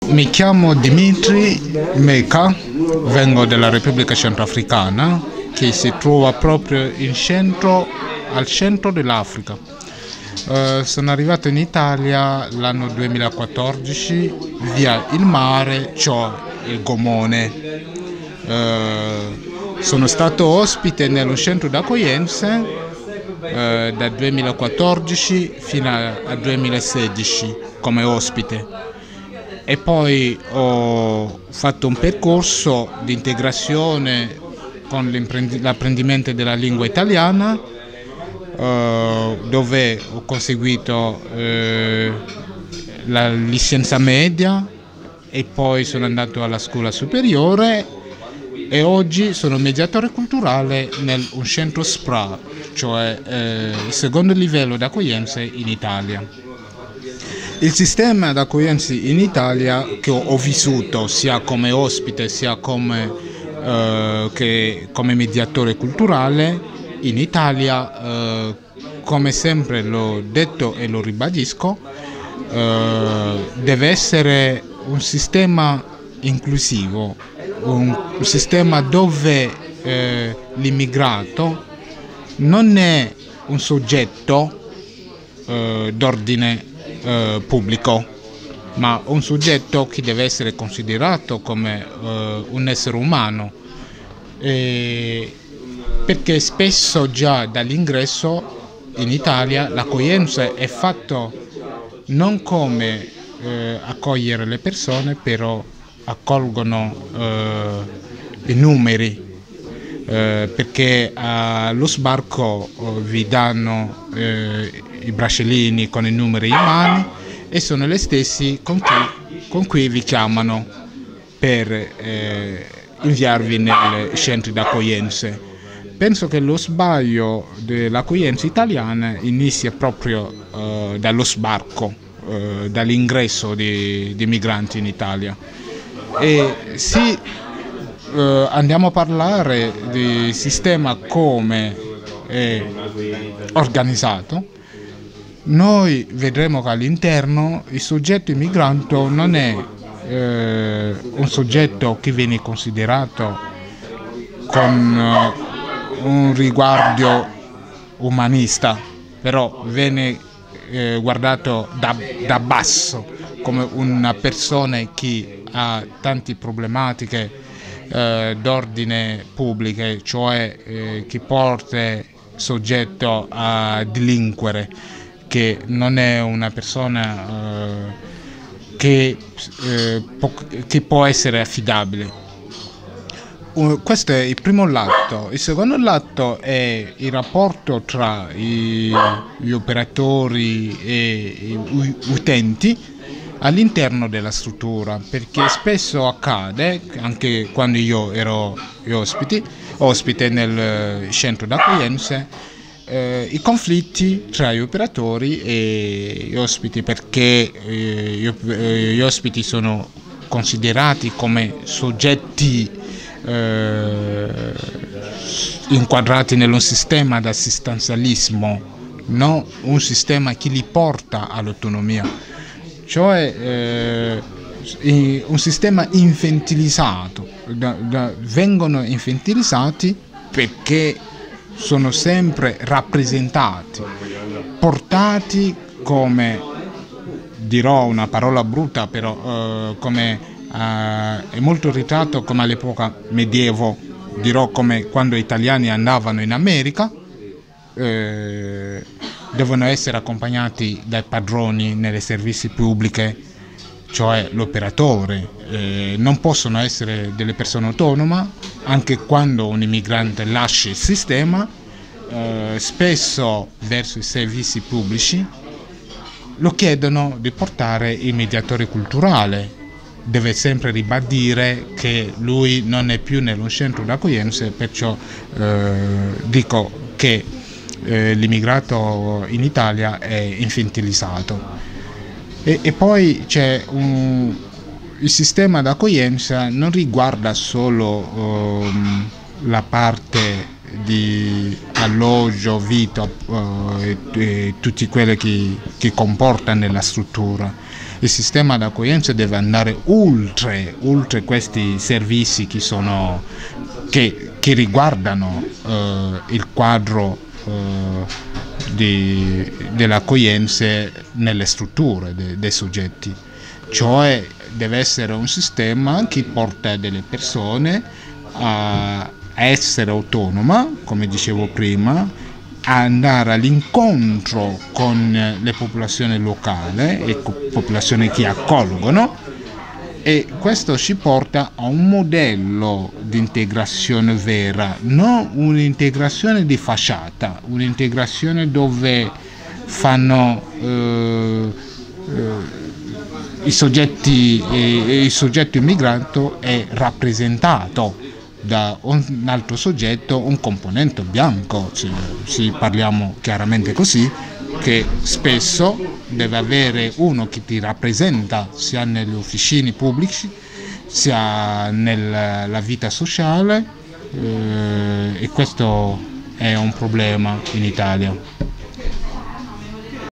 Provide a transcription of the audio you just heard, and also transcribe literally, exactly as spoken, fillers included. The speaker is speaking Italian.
Mi chiamo Dimitri Meka, vengo dalla Repubblica Centroafricana che si trova proprio in centro, al centro dell'Africa. Uh, sono arrivato in Italia l'anno duemilaquattordici via il mare, cioè il Gomone. Uh, sono stato ospite nello centro d'accoglienza uh, dal duemilaquattordici fino al duemilasedici come ospite. E poi ho fatto un percorso di integrazione con l'apprendimento della lingua italiana, eh, dove ho conseguito eh, la licenza media e poi sono andato alla scuola superiore e oggi sono mediatore culturale nel un centro S P R A, cioè eh, il secondo livello d'accoglienza in Italia. Il sistema d'accoglienza in Italia che ho, ho vissuto sia come ospite sia come, eh, che come mediatore culturale in Italia, eh, come sempre l'ho detto e lo ribadisco, eh, deve essere un sistema inclusivo, un, un sistema dove eh, l'immigrato non è un soggetto eh, d'ordine Eh, pubblico, ma un soggetto che deve essere considerato come eh, un essere umano, e perché spesso già dall'ingresso in Italia l'accoglienza è fatta non come eh, accogliere le persone, però accolgono eh, i numeri, eh, perché allo sbarco eh, vi danno eh, i bracciolini con i numeri in mano e sono le stesse con cui, con cui vi chiamano per eh, inviarvi nei centri d'accoglienza. Penso che lo sbaglio dell'accoglienza italiana inizia proprio eh, dallo sbarco, eh, dall'ingresso di, di migranti in Italia. E se eh, andiamo a parlare di sistema come è organizzato, noi vedremo che all'interno il soggetto immigrante non è eh, un soggetto che viene considerato con uh, un riguardo umanista, però viene eh, guardato da, da basso come una persona che ha tante problematiche eh, d'ordine pubblico, cioè eh, che porta soggetto a delinquere, che non è una persona eh, che, eh, può, che può essere affidabile. Uh, questo è il primo lato. Il secondo lato è il rapporto tra i, gli operatori e gli utenti all'interno della struttura, perché spesso accade, anche quando io ero ospite, ospite nel centro d'accoglienza, Eh, i conflitti tra gli operatori e gli ospiti, perché eh, gli, eh, gli ospiti sono considerati come soggetti eh, inquadrati nello sistema d'assistenzialismo, non un sistema che li porta all'autonomia, cioè eh, un sistema infantilizzato. Da, da, vengono infantilizzati perché sono sempre rappresentati, portati come, dirò una parola brutta, però eh, come eh, è molto ritratto come all'epoca medievo, dirò come quando gli italiani andavano in America, eh, devono essere accompagnati dai padroni nelle servizi pubbliche, cioè l'operatore. Eh, non possono essere delle persone autonome, anche quando un immigrante lascia il sistema, eh, spesso verso i servizi pubblici lo chiedono di portare il mediatore culturale. Deve sempre ribadire che lui non è più nello centro d'accoglienza, perciò eh, dico che eh, l'immigrato in Italia è infantilizzato. E, e poi c'è un, il sistema d'accoglienza non riguarda solo um, la parte di alloggio, vita uh, e, e tutti quelli che, che comporta nella struttura. Il il sistema d'accoglienza deve andare oltre, oltre questi servizi che, sono, che, che riguardano eh, il quadro eh, di, dell'accoglienza nelle strutture de, dei soggetti, cioè deve essere un sistema che porta delle persone a essere autonoma, come dicevo prima, a andare all'incontro con le popolazioni locali e popolazioni che accolgono, e questo ci porta a un modello di integrazione vera, non un'integrazione di facciata, un'integrazione dove fanno eh, eh, i soggetti, eh, il soggetto immigrato è rappresentato da un altro soggetto, un componente bianco, se, se parliamo chiaramente così, che spesso deve avere uno che ti rappresenta sia nelle officine pubbliche sia nella vita sociale, eh, e questo è un problema in Italia.